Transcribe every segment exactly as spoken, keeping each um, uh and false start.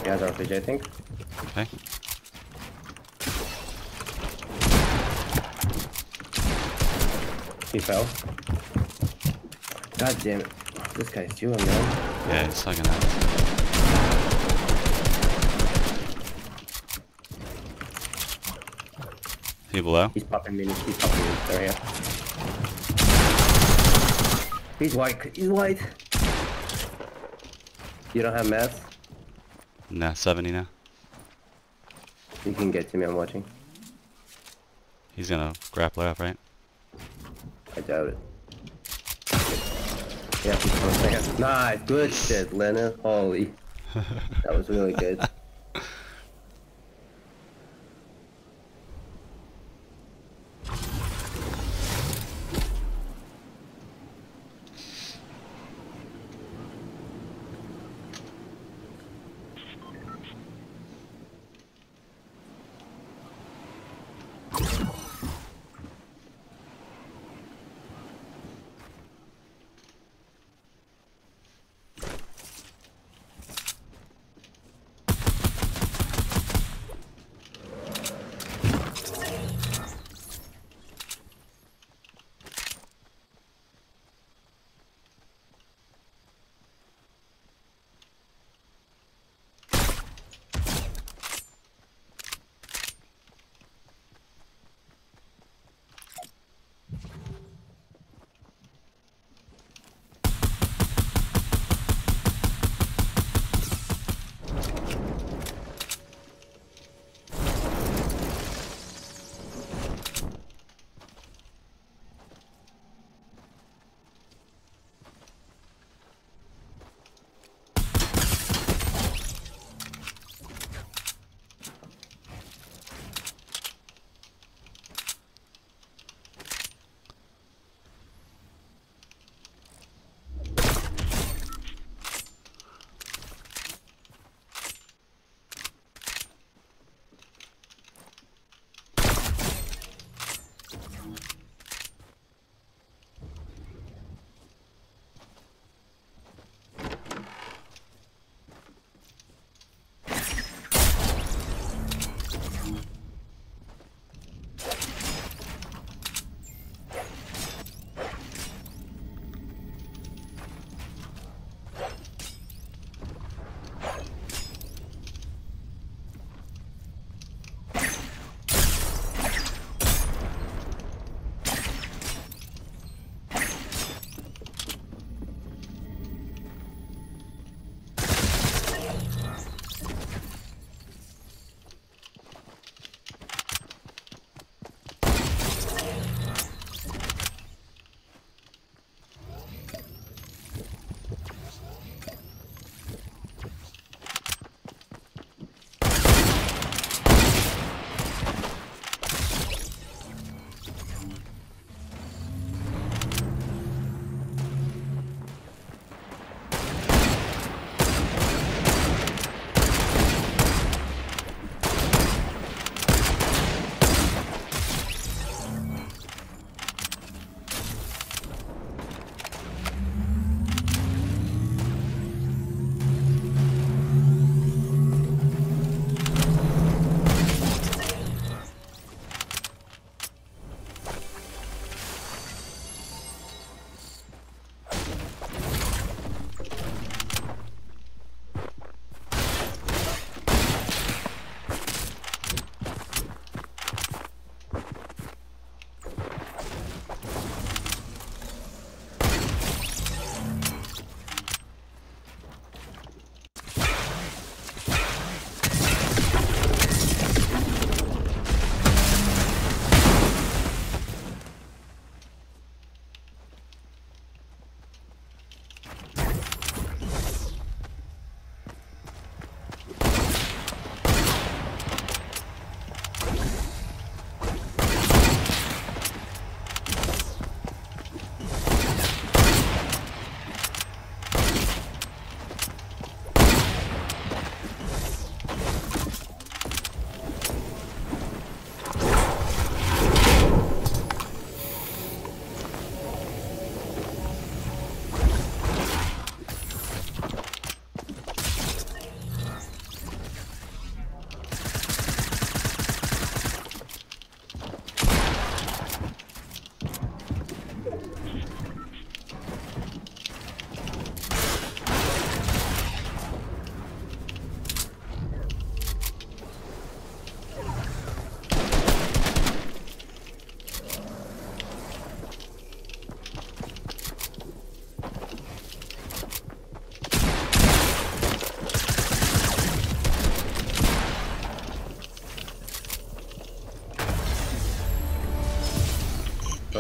He has R P G, I think. Okay. He fell. God damn it. This guy's doing, man. Yeah, he's slugging out. He below? He's popping minis. He's popping minis. They're here. He's white. He's white. You don't have mats? Nah, seventy now. You can get to me. I'm watching. He's gonna grappler up, right? I doubt it. Yeah, he's coming second. Nice. Good shit, Lena. Holy. That was really good.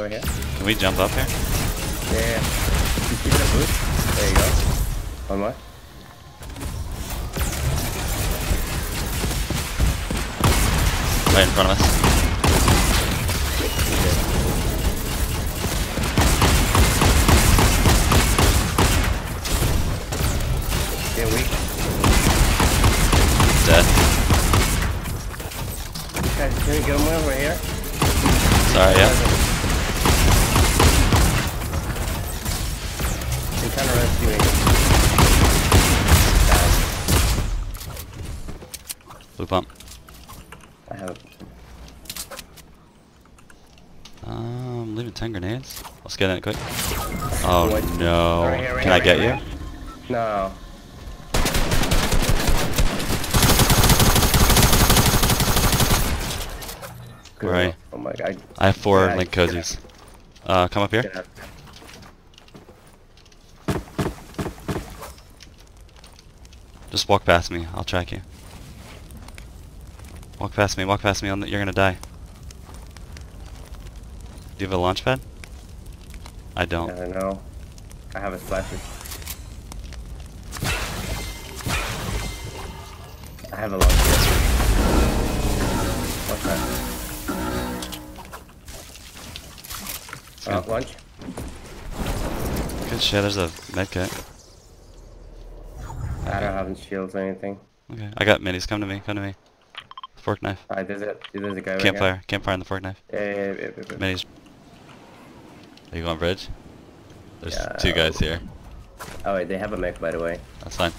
over here. Can we jump up here? Yeah, yeah. You keep it a boost. There you go. One more. Right in front of us. Get weak. Dead. Okay, can we get him over here? Sorry, yeah. I'm kind of rescuing. Blue pump. I have. Um, leaving ten grenades. Let's get in it quick. Oh What? no. Right here, right Can here, I get right you? here. No. Good. Right. Oh my god. I have four Yeah, link get cozies. Uh, come up here. Get out. Just walk past me. I'll track you. Walk past me. Walk past me. I'll, you're gonna die. Do you have a launch pad? I I don't. don't know. I have a splasher. I have a launch pad. Okay. Uh, Good. lunch? Good shit. There's a med kit. I don't have any shields or anything. Okay. I got minis. Come to me. Come to me. Fork knife. Alright, there's a, there's a guy right Campfire. Campfire and the fork knife. here. Yeah, yeah, yeah, yeah, yeah. Minis. Are you going bridge? There's Yeah. two guys here. Oh wait, they have a mech by the way. That's fine.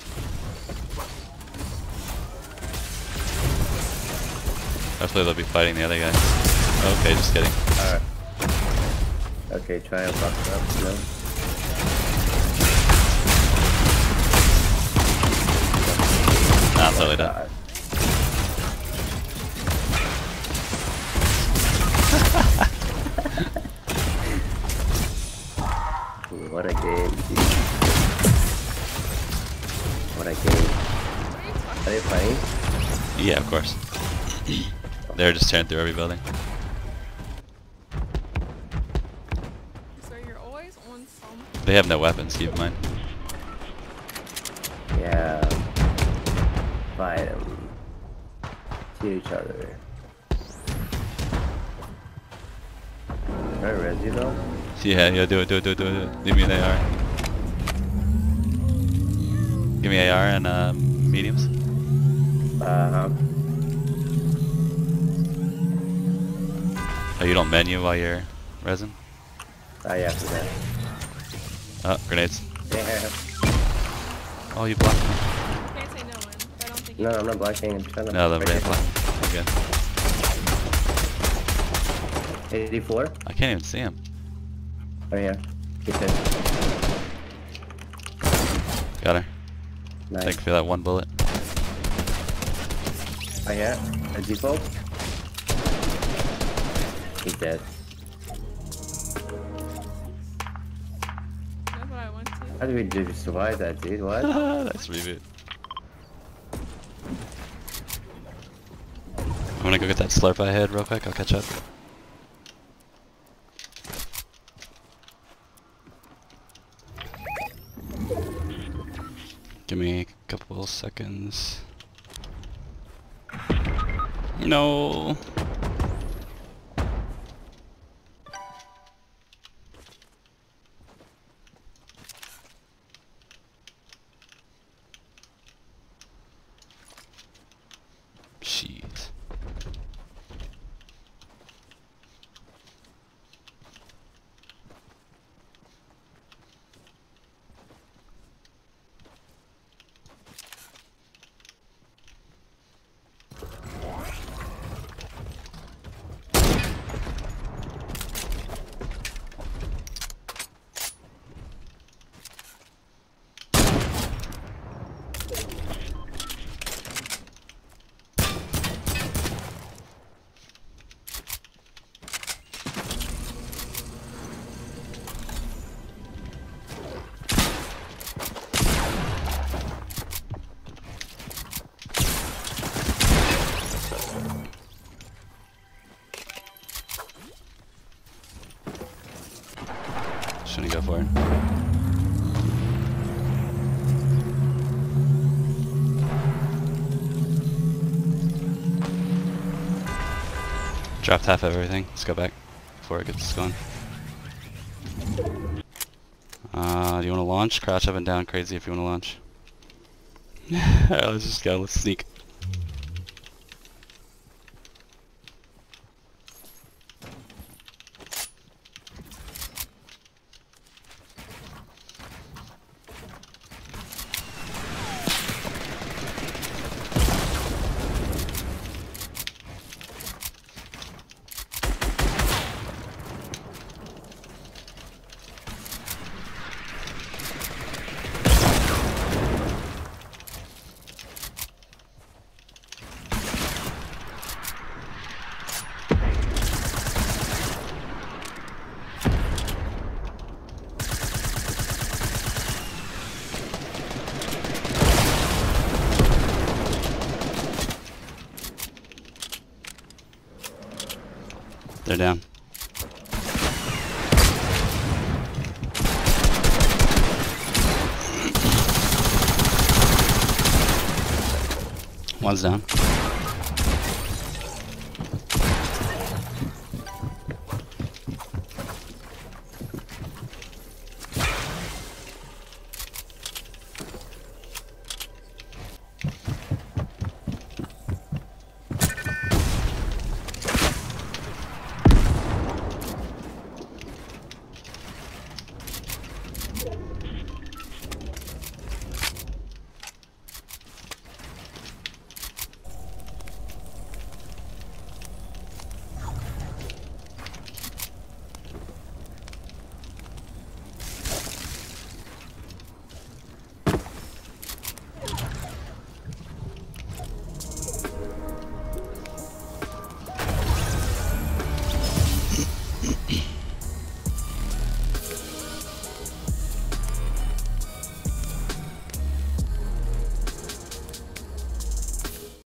Hopefully they'll be fighting the other guy. Okay, just kidding. Alright. Okay, try and fuck it up, no? Nah, I'm totally done. God. What a game, dude. What a game. Are they playing? Yeah, of course. They're just tearing through every building. So you're always on some. They have no weapons, keep in mind. Yeah. Fight them. Kill each other. Can I res you though? Yeah, yeah, do it, do it, do it, do it. Do it. Leave me an A R. Give me A R and uh, mediums. Uh-huh. Oh, you don't menu while you're resin? Oh yeah, for that. Oh, grenades. Yeah. Oh, you blocked me. Can't say no one, but I don't think No, you I'm not blocking. I'm trying to. No, the right red here. block. Okay. eighty-four? I can't even see him. Right here. Get this. Got her. Nice. Thank you for that one bullet. Oh yeah? A default? He's dead. that's what I want to. How did we do survive that, dude? What? Nice reboot. I'm gonna go get that slurp I had real quick. I'll catch up. Give me a couple seconds. No. Shit. for it. Dropped half of everything. Let's go back before it gets going. Uh, do you want to launch? Crouch up and down crazy if you want to launch. Alright, let's just go. Let's sneak. They're down. One's down.